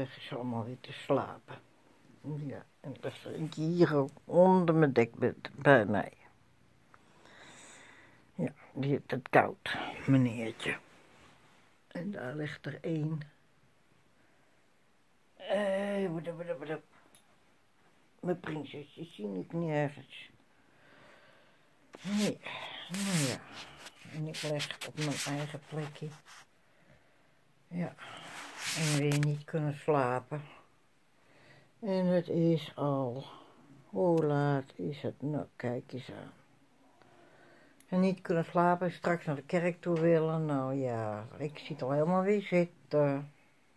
liggen ze allemaal weer te slapen. Ja, en er is eentje hier ook onder mijn dekbed bij mij. Ja, die heeft het koud, meneertje. En daar ligt er één. Mijn prinsesje zie ik niet ergens. Nee, nou ja. En ik leg op mijn eigen plekje. Ja, en weer niet kunnen slapen. En het is al, hoe laat is het? Nou, kijk eens aan. En niet kunnen slapen, straks naar de kerk toe willen. Nou ja, ik zie het al helemaal weer zitten.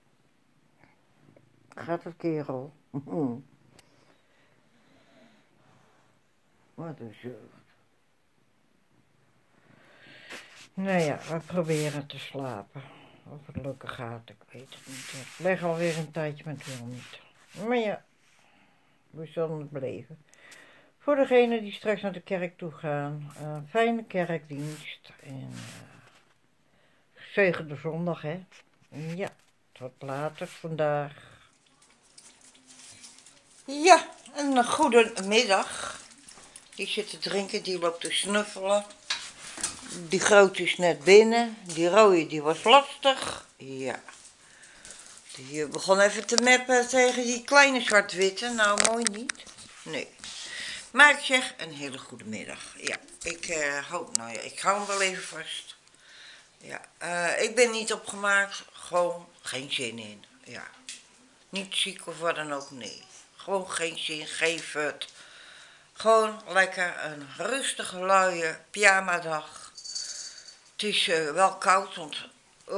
Gaat het, kerel? Wat een zeurt. Nou ja, we proberen te slapen. Of het lukken gaat, ik weet het niet. Ik leg alweer een tijdje, maar het wil niet. Maar ja, we zullen het beleven. Voor degenen die straks naar de kerk toe gaan, fijne kerkdienst. En gezegende zondag, hè. Ja, tot later vandaag. Ja, een goede middag. Die zit te drinken, die loopt te snuffelen. Die grote is net binnen. Die rode die was lastig. Ja. Die begon even te meppen tegen die kleine zwart-witte. Nou, mooi niet. Nee. Maar ik zeg een hele goede middag. Ja, ik hoop, nou ja, ik hou hem wel even vast. Ja, ik ben niet opgemaakt. Gewoon geen zin in. Ja. Niet ziek of wat dan ook, nee. Gewoon geen zin, geen fut. Gewoon lekker een rustige, luie pyjamadag. Het is wel koud, want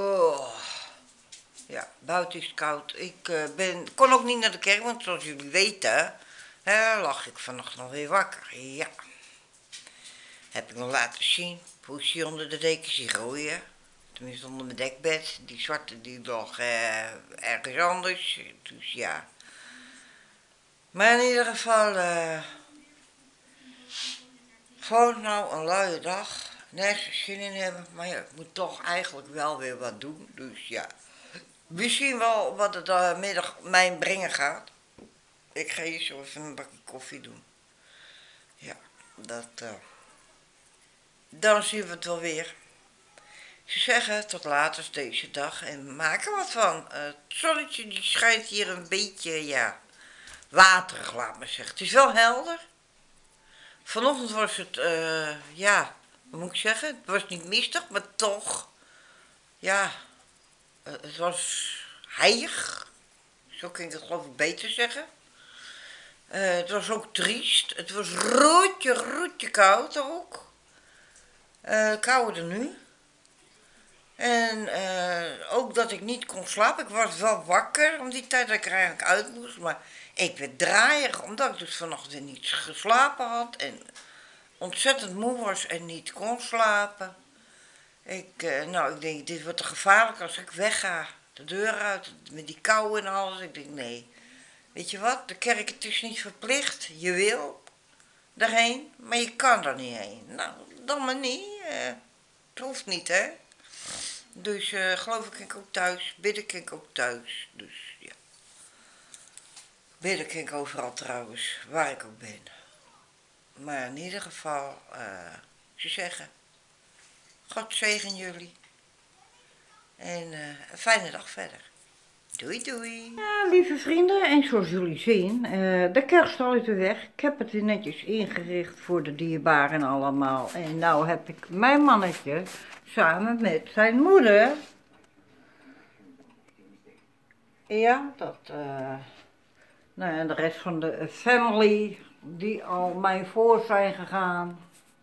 ja, buiten is het koud. Ik kon ook niet naar de kerk, want zoals jullie weten, lag ik vannacht nog weer wakker. Ja. Heb ik nog laten zien. Poesje onder de dekens, die rode. Tenminste onder mijn dekbed. Die zwarte die lag ergens anders. Dus ja. Maar in ieder geval, gewoon nou een luie dag. Nergens zin in hebben. Maar ja, ik moet toch eigenlijk wel weer wat doen. Dus ja. We zien wel wat het middag mij brengen gaat. Ik ga hier zo even een bakje koffie doen. Ja, dan zien we het wel weer. Ze zeggen tot later deze dag en maak er wat van. Het zonnetje die schijnt hier een beetje, ja, waterig, laat maar zeggen. Het is wel helder. Vanochtend was het, ja, wat moet ik zeggen? Het was niet mistig, maar toch, ja, het was heilig. Zo kan ik het geloof ik beter zeggen. Het was ook triest. Het was roetje koud ook. Kouder nu. En ook dat ik niet kon slapen. Ik was wel wakker om die tijd dat ik er eigenlijk uit moest. Maar ik werd draaierig omdat ik dus vanochtend niet geslapen had. En ontzettend moe was en niet kon slapen. Nou, ik denk, dit wordt te gevaarlijk als ik wegga. De deur uit, met die kou en alles. Ik denk, nee. Weet je wat, de kerk, het is niet verplicht. Je wil daarheen, maar je kan er niet heen. Nou, dan maar niet. Het hoeft niet, hè. Dus geloof ik ook thuis. Bidden kan ik ook thuis. Dus ja. Bidden kan ik overal trouwens, waar ik ook ben. Maar in ieder geval, ze zeggen, God zegen jullie. En een fijne dag verder. Doei doei. Ja, lieve vrienden, en zoals jullie zien, de kerststal is weer weg. Ik heb het weer netjes ingericht voor de dierbaren allemaal. En nou heb ik mijn mannetje samen met zijn moeder. Ja, nou en de rest van de family die al mij voor zijn gegaan.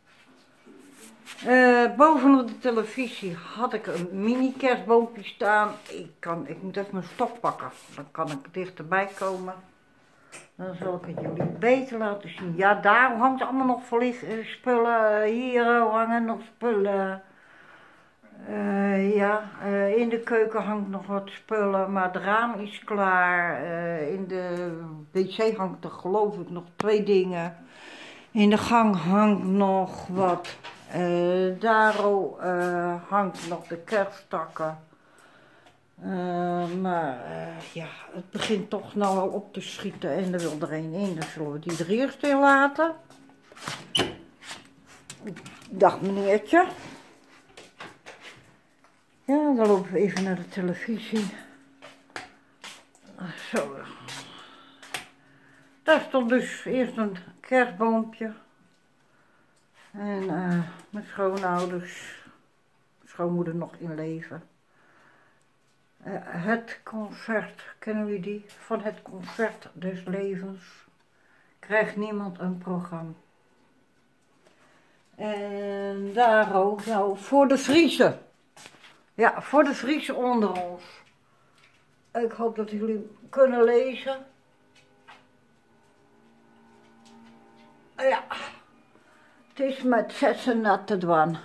Bovenop de televisie had ik een mini kerstboompje staan. Ik moet even mijn stok pakken, dan kan ik dichterbij komen. Dan zal ik het jullie beter laten zien. Ja, daar hangt allemaal nog spullen. Hier hangen nog spullen. In de keuken hangt nog wat spullen, maar het raam is klaar. In de wc hangt er geloof ik nog 2 dingen. In de gang hangt nog wat. Daar hangt nog de kersttakken. Ja, het begint toch nou wel op te schieten en er wil er een in. Dan zullen we die er eerst in laten. Dag meneertje. Ja, dan lopen we even naar de televisie. Zo. Daar stond dus eerst een kerstboompje. En mijn schoonouders, schoonmoeder nog in leven. Het concert, kennen jullie die? Van het concert des levens krijgt niemand een programma. En daar ook, nou, voor de Friese. Ja, voor de Friese onder ons. Ik hoop dat jullie kunnen lezen. Ja, het is met 6 natte dwan.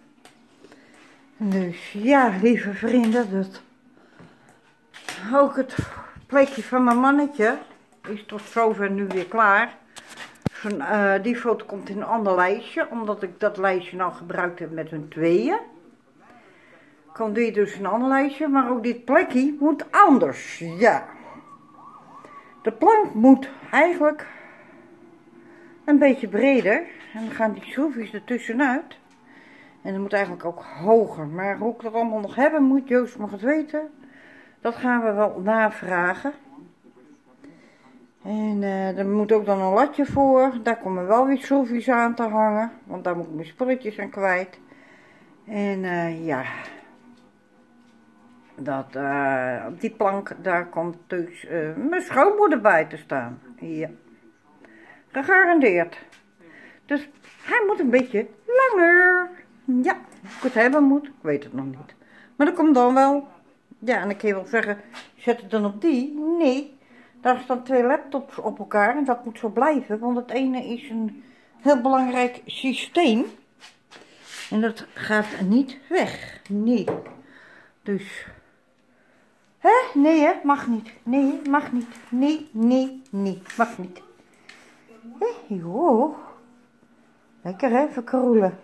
Dus ja, lieve vrienden, dat ook het plekje van mijn mannetje is tot zover nu weer klaar. Die foto komt in een ander lijstje, omdat ik dat lijstje nou gebruikt heb met hun tweeën. Komt die dus in een ander lijstje, maar ook dit plekje moet anders, ja. De plank moet eigenlijk een beetje breder en dan gaan die schroefjes er tussenuit. En dat moet eigenlijk ook hoger, maar hoe ik dat allemaal nog hebben moet, Joost mag het weten. Dat gaan we wel navragen. En er moet ook dan een latje voor. Daar komen wel weer schroefjes aan te hangen. Want daar moet ik mijn spulletjes aan kwijt. En ja. Op die plank, daar komt dus mijn schoonmoeder bij te staan. Ja. Gegarandeerd. Dus hij moet een beetje langer. Ja, of ik het hebben moet, ik weet het nog niet. Maar dat komt dan wel. Ja, en dan kun je wel zeggen, zet het dan op die. Nee, daar staan 2 laptops op elkaar en dat moet zo blijven. Want het ene is een heel belangrijk systeem. En dat gaat niet weg. Nee. Dus. Hè? Nee hè? Mag niet. Nee, mag niet. Nee, nee, nee. Mag niet. Hé, joh. Lekker hè, verkroelen.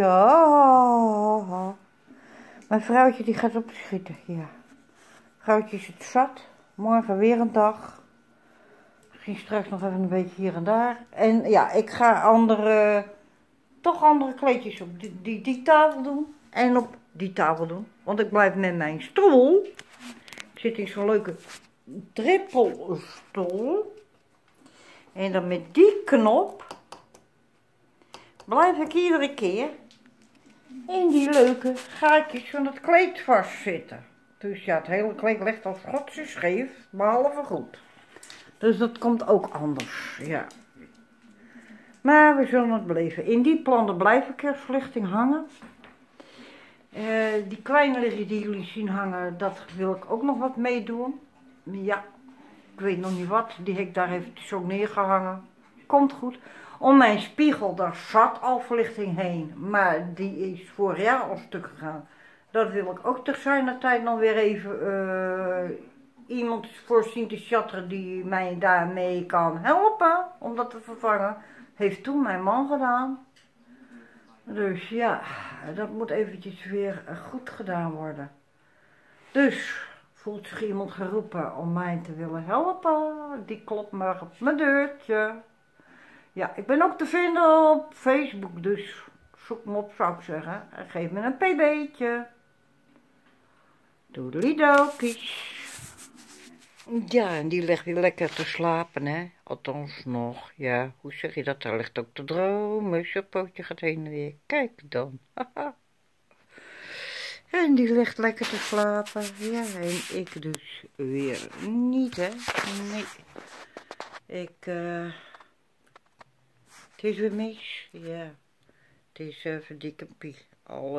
Ja. Mijn vrouwtje die gaat opschieten, ja. Vrouwtje is het zat. Morgen weer een dag. Misschien straks nog even een beetje hier en daar. En ja, ik ga toch andere kleedjes op die tafel doen. En op die tafel doen. Want ik blijf met mijn stoel. Ik zit in zo'n leuke trippelstoel. En dan met die knop blijf ik iedere keer in die leuke gaatjes van het kleed vastzitten. Dus ja, het hele kleed ligt als godsje scheef, behalve goed. Dus dat komt ook anders, ja. Maar we zullen het beleven. In die plannen blijft kerstverlichting hangen. Die kleinere die jullie zien hangen, dat wil ik ook nog wat meedoen. Ja, ik weet nog niet wat. Die heb ik daar even zo neergehangen. Komt goed. Om mijn spiegel, daar zat al verlichting heen. Maar die is vorig jaar al stuk gegaan. Dat wil ik ook ter zijner tijd nog weer even iemand voorzien te chatteren die mij daarmee kan helpen. Om dat te vervangen. Heeft toen mijn man gedaan. Dus ja, dat moet eventjes weer goed gedaan worden. Dus voelt zich iemand geroepen om mij te willen helpen. Die klopt maar op mijn deurtje. Ja, ik ben ook te vinden op Facebook, dus zoek me op zou ik zeggen. En geef me een pb'tje. Doedelidokies. Ja, en die ligt weer lekker te slapen, hè. Althans nog, ja. Hoe zeg je dat? Daar ligt ook te dromen. Zijn pootje gaat heen en weer. Kijk dan. En die ligt lekker te slapen. Ja, en ik dus weer niet, hè. Nee. Het is weer mis. Ja. Het is verdikkempie. Al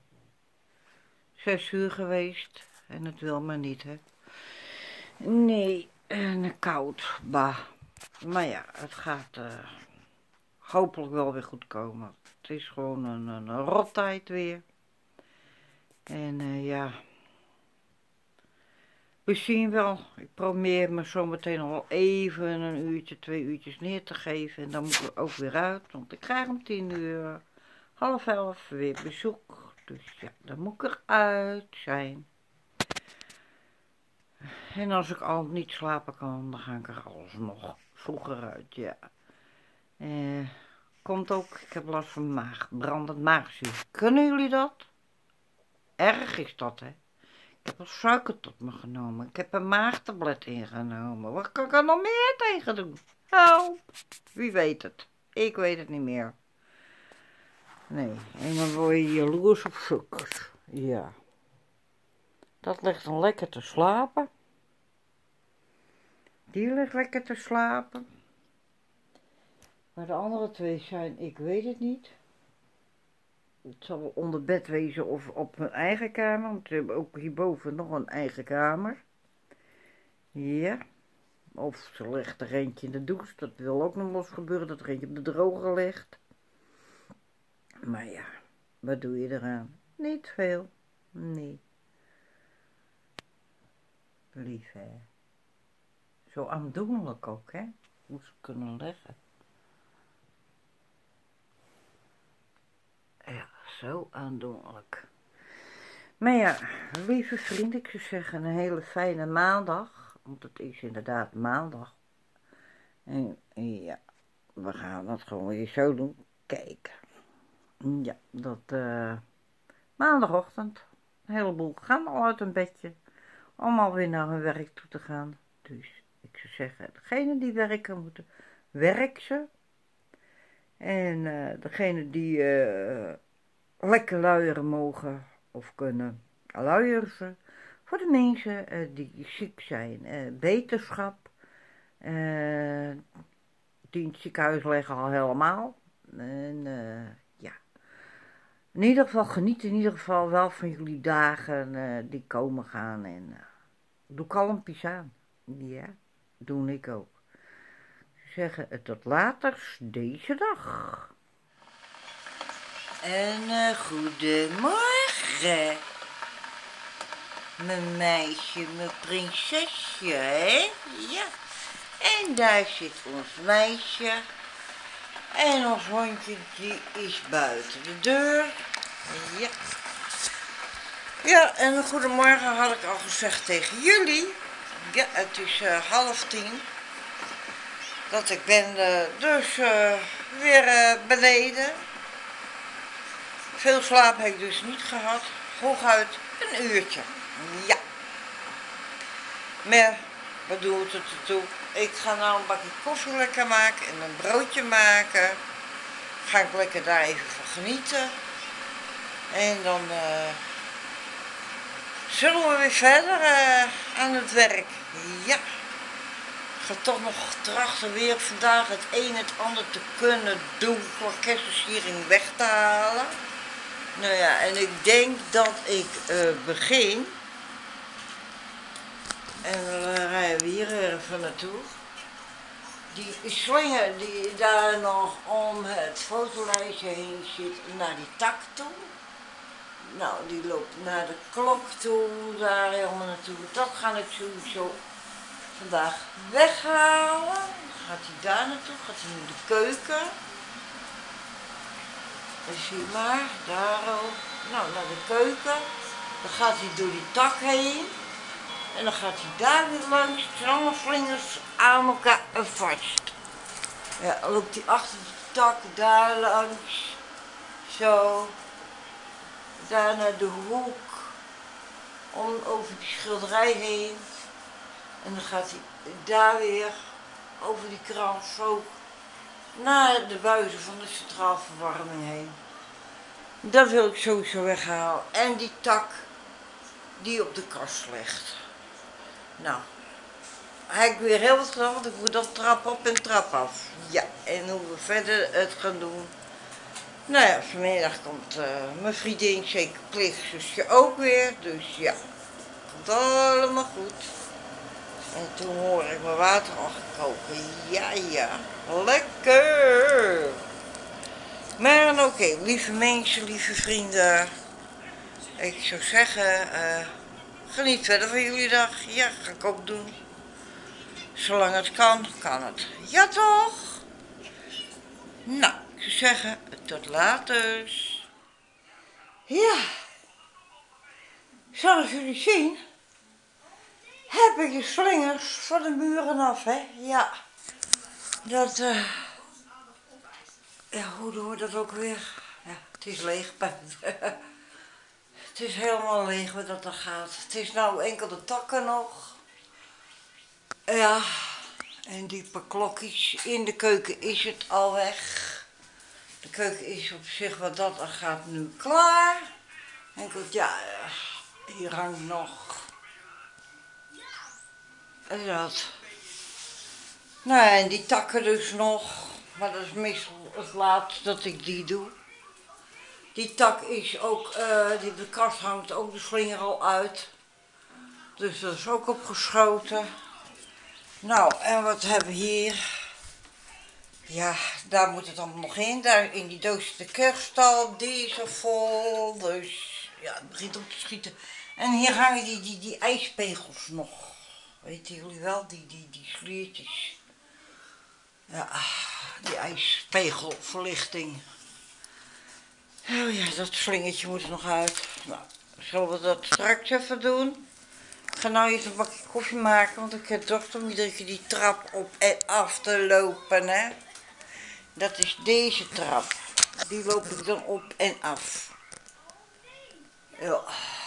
6 uur geweest. En het wil maar niet, hè. Nee, en koud, bah. Maar ja, het gaat hopelijk wel weer goed komen. Het is gewoon een rottijd weer. En ja, we zien wel. Ik probeer me zo meteen al even een uurtje, 2 uurtjes neer te geven. En dan moet ik ook weer uit, want ik krijg om 10 uur, 10:30 weer bezoek. Dus ja, dan moet ik eruit zijn. En als ik al niet slapen kan, dan ga ik er alsnog vroeger uit, ja. Komt ook, ik heb last van maag, brandend maagzuur. Kunnen jullie dat? Erg is dat, hè? Ik heb al suiker tot me genomen. Ik heb een maagtablet ingenomen. Wat kan ik er nog meer tegen doen? Help! Wie weet het? Ik weet het niet meer. Nee, en dan word je jaloers op suikers. Ja. Dat ligt dan lekker te slapen. Die ligt lekker te slapen. Maar de andere twee zijn, ik weet het niet. Het zal onder bed wezen of op hun eigen kamer. Want ze hebben ook hierboven nog een eigen kamer. Ja. Of ze legt er eentje in de douche. Dat wil ook nog wel eens gebeuren. Dat er eentje op de droger ligt. Maar ja, wat doe je eraan? Niet veel. Nee. Lief, hè. Zo aandoenlijk ook, hè. Hoe ze kunnen leggen. Ja, zo aandoenlijk. Maar ja, lieve vrienden, ik zou zeggen een hele fijne maandag. Want het is inderdaad maandag. En ja, we gaan dat gewoon weer zo doen. Kijk. Ja, dat maandagochtend. Een heleboel gaan al uit een bedje. Om alweer naar hun werk toe te gaan. Dus ik zou zeggen, degenen die werken moeten, werk ze. En degenen die lekker luieren mogen of kunnen, luieren ze. Voor de mensen die ziek zijn, beterschap. Die in het ziekenhuis liggen al helemaal. En ja, in ieder geval geniet in ieder geval wel van jullie dagen die komen gaan. En doe kalmpjes aan. Ja, doe ik ook. Zeggen tot later deze dag. En goedemorgen. Mijn meisje, mijn prinsesje, hè? Ja. En daar zit ons meisje. En ons hondje, die is buiten de deur. Ja. Ja, en een goedemorgen had ik al gezegd tegen jullie. Ja, het is 9:30. Dat ik ben dus weer beneden. Veel slaap heb ik dus niet gehad. Hooguit een uurtje. Ja. Maar wat doet het ertoe? Ik ga nou een bakje koffie lekker maken en een broodje maken. Ga ik lekker daar even van genieten. En dan zullen we weer verder aan het werk. Ja. Ik ga toch nog trachten weer vandaag het een het ander te kunnen doen voor kerstversiering weg te halen. Nou ja, en ik denk dat ik begin. En dan rijden we hier even naartoe. Die slinger die daar nog om het fotolijstje heen zit, naar die tak toe. Nou, die loopt naar de klok toe, daar helemaal naartoe. Dat ga ik sowieso vandaag weghalen. Dan gaat hij daar naartoe, gaat hij in de keuken. Zie maar, daar ook. Nou, naar de keuken. Dan gaat hij door die tak heen. En dan gaat hij daar weer langs. Het zijn allemaal vlinders aan elkaar vast. Ja, dan loopt hij achter de tak daar langs. Zo. Daar naar de hoek. Om over die schilderij heen. En dan gaat hij daar weer over die kraan zo naar de buizen van de centraal verwarming heen. Dat wil ik sowieso weghalen. En die tak die op de kast ligt. Nou, heb ik weer heel wat gedaan, want ik moet dan trap op en trap af. Ja, en hoe we verder het gaan doen. Nou ja, vanmiddag komt mijn vriendin, zeker plichtsusje ook weer. Dus ja, komt allemaal goed. En toen hoor ik mijn water al gekoken. Ja, ja, lekker. Maar dan oké, lieve mensen, lieve vrienden. Ik zou zeggen, geniet verder van jullie dag. Ja, ga ik ook doen. Zolang het kan, kan het. Ja toch? Nou, ik zou zeggen, tot later. Ja. Zoals jullie zien, heb ik de slingers van de muren af, hè? Ja. Dat, ja, hoe doen we dat ook weer? Ja, het is leeg buiten. Het is helemaal leeg wat dat er gaat. Het is nou enkel de takken nog. Ja, en die paar klokjes in de keuken is het al weg. De keuken is op zich wat dat er gaat nu klaar. Enkel, ja, hier hangt nog. En dat. Nou, en die takken dus nog. Maar dat is meestal het laatste dat ik die doe. Die tak is ook, die de kast hangt ook de slinger al uit. Dus dat is ook opgeschoten. Nou, en wat hebben we hier? Ja, daar moet het allemaal nog in. Daar in die doos de kerststal, die is er vol. Dus ja, het begint op te schieten. En hier hangen die ijspegels nog. Weten jullie wel, die sliertjes. Ja, die ijspegelverlichting. Oh ja, dat slingertje moet er nog uit. Nou, zullen we dat straks even doen? Ik ga nou eerst een bakje koffie maken, want ik heb dorst om iedere keer die trap op en af te lopen, hè. Dat is deze trap. Die loop ik dan op en af. Ja.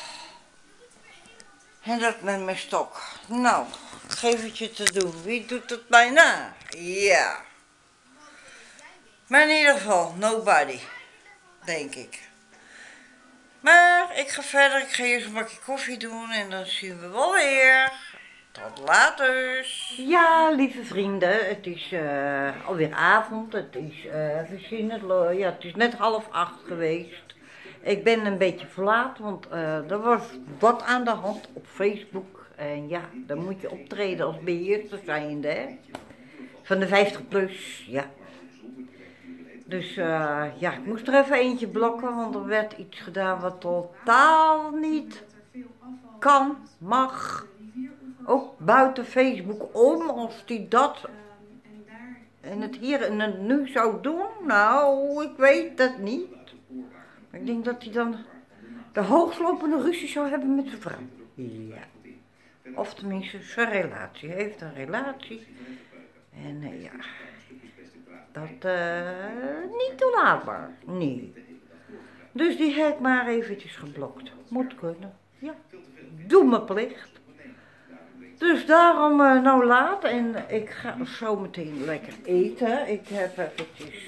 En dat met mijn stok. Nou, geef het je te doen. Wie doet het bijna? Ja. Maar in ieder geval, nobody. Denk ik. Maar ik ga verder. Ik ga eerst een bakje koffie doen en dan zien we wel weer. Tot later. Ja, lieve vrienden. Het is alweer avond. Het is, even zien, het is net 7:30 geweest. Ik ben een beetje verlaat, want er was wat aan de hand op Facebook. En ja, dan moet je optreden als beheerster zijnde, hè. Van de 50 plus, ja. Dus ja, ik moest er even eentje blokken, want er werd iets gedaan wat totaal niet kan, mag. Ook buiten Facebook om, als die dat en het hier en het nu zou doen. Nou, ik weet het niet. Maar ik denk dat hij dan de hoogslopende ruzie zou hebben met zijn vrouw. Ja. Of tenminste zijn relatie. Hij heeft een relatie. En ja, dat niet toelaatbaar. Nee. Dus die heb ik maar eventjes geblokt. Moet kunnen. Ja. Doe mijn plicht. Dus daarom nou laat. En ik ga zo meteen lekker eten. Ik heb eventjes...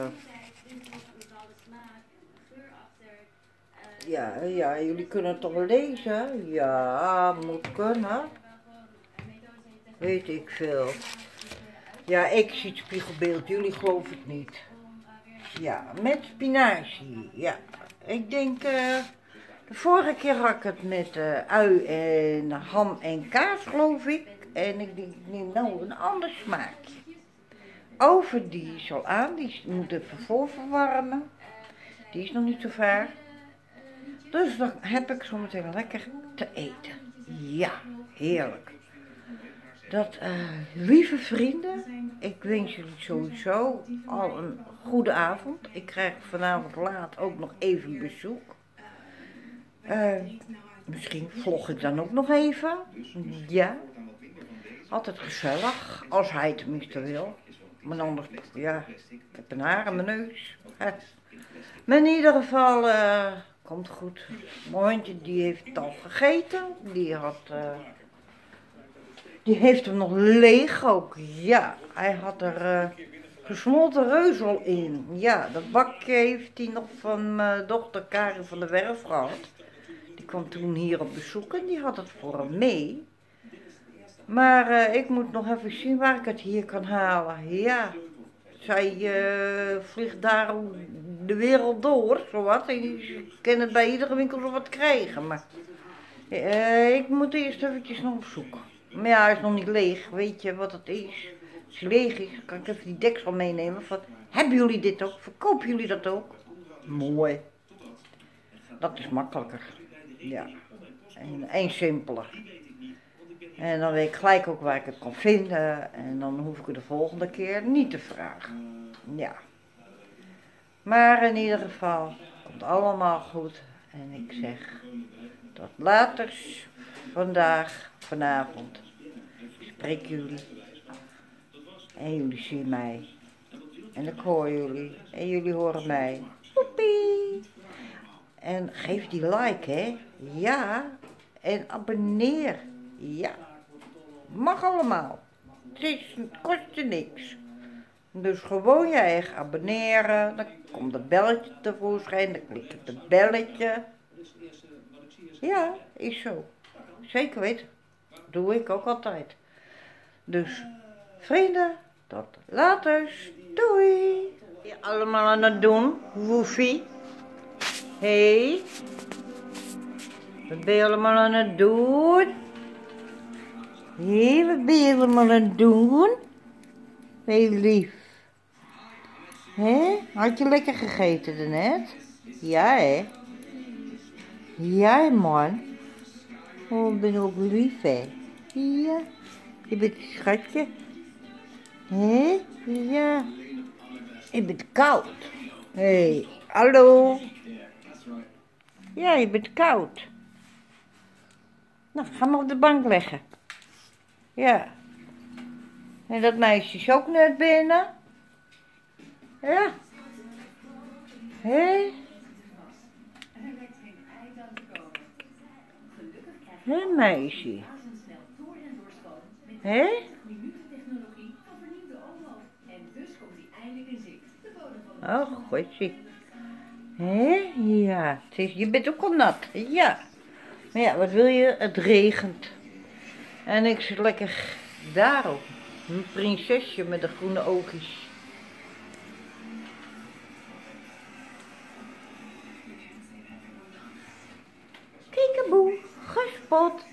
Ja, jullie kunnen het toch lezen? Ja, moet kunnen. Weet ik veel. Ja, ik zie het spiegelbeeld, jullie geloven het niet. Ja, met spinazie. Ja, ik denk, de vorige keer had ik het met ui en ham en kaas, geloof ik. En ik denk, ik neem nou een ander smaakje. Oven die is al aan, die moet even voorverwarmen. Die is nog niet zo ver. Dus dan heb ik zo meteen lekker te eten. Ja, heerlijk. Dat, lieve vrienden, ik wens jullie sowieso al een goede avond. Ik krijg vanavond laat ook nog even bezoek. Misschien vlog ik dan ook nog even. Ja, altijd gezellig, als hij tenminste wil. Maar anders, ja, ik heb een haar aan mijn neus. Maar in ieder geval... komt goed. Mijn hondje die heeft het al gegeten. Die heeft hem nog leeg ook. Ja, hij had er gesmolten reuzel in. Ja, dat bakje heeft hij nog van mijn dochter Karin van de Werf gehad. Die kwam toen hier op bezoek en die had het voor hem mee. Maar ik moet nog even zien waar ik het hier kan halen. Ja, zij vliegt daar de wereld door, zowat. En je kan het bij iedere winkel zo wat krijgen. Maar ik moet eerst eventjes nog op zoek. Maar ja, hij is nog niet leeg. Weet je wat het is? Als hij leeg is, kan ik even die deksel meenemen. Van, hebben jullie dit ook? Verkopen jullie dat ook? Mooi. Dat is makkelijker. Ja. En simpeler. En dan weet ik gelijk ook waar ik het kan vinden. En dan hoef ik het de volgende keer niet te vragen. Ja. Maar in ieder geval, komt allemaal goed. En ik zeg tot later vandaag. vanavond. Ik spreek jullie. En jullie zien mij. En ik hoor jullie. En jullie horen mij. Woepie! En geef die like, hè. Ja. En abonneer. Ja. Mag allemaal. Het kost je niks. Dus gewoon je eigen abonneren. Dan komt het belletje tevoorschijn. Dan klik je op het belletje. Ja, is zo. Zeker weten. Doe ik ook altijd. Dus, vrienden, tot later. Doei. Wat je allemaal aan het doen, woefie? Hey. Wat ben je allemaal aan het doen? Hé, wat ben je allemaal aan het doen? Heel lief. Hé, had je lekker gegeten daarnet? Ja, hè? Ja, man. Oh, ik ben ook lief, hè? Ja. Je bent een schatje. Hé? Ja. Je bent koud. Hé, hallo. Ja, je bent koud. Nou, ga maar op de bank leggen. Ja. En dat meisje is ook net binnen. Ja. Hé? Hé, meisje. Hé? Oh, goedje. Hé? Ja. Je bent ook al nat. Ja. Maar ja, wat wil je? Het regent. En ik zit lekker daarop. Een prinsesje met de groene oogjes. Kiekeboe, gespot.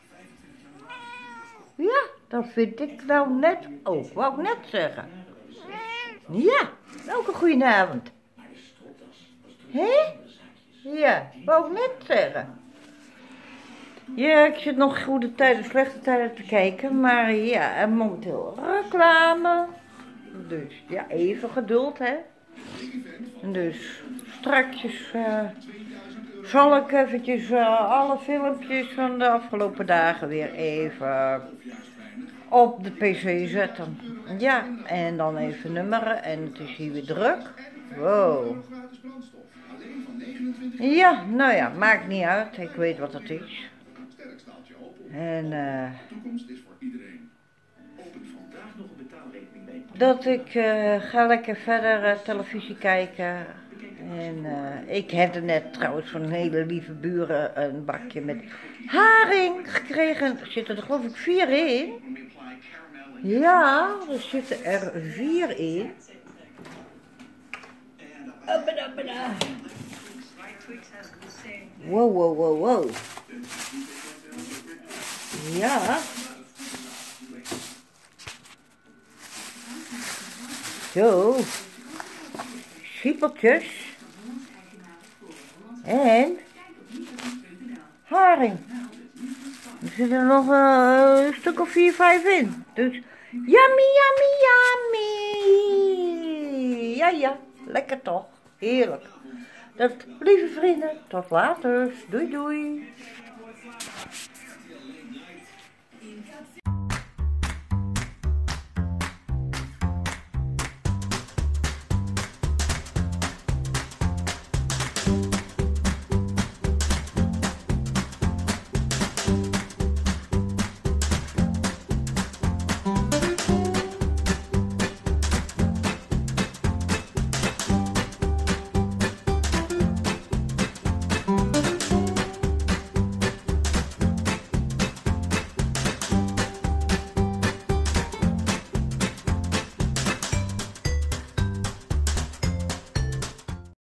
Ja, dat vind ik nou net ook. Wou ik net zeggen. Ja, ook een goedenavond. Hé? Ja, wou ik net zeggen. Ja, ik zit nog goede tijden, slechte tijden te kijken, maar ja, en momenteel reclame. Dus ja, even geduld, hè. Dus straks zal ik eventjes alle filmpjes van de afgelopen dagen weer even op de pc zetten. Ja, en dan even nummeren en het is hier weer druk. Wow. Ja, nou ja, maakt niet uit, ik weet wat het is. En dat ik ga lekker verder televisie kijken. En ik heb er net trouwens van een hele lieve buren een bakje met haring gekregen. Er zitten er geloof ik 4 in. Ja, er zitten er 4 in. Wow, wow, wow, wow. Ja. Zo. Schiepeltjes. En haring. Er zitten er nog een stuk of 4, 5 in. Dus yummy, yummy, yummy. Ja, ja. Lekker toch. Heerlijk. Dat, lieve vrienden, tot later. Doei, doei.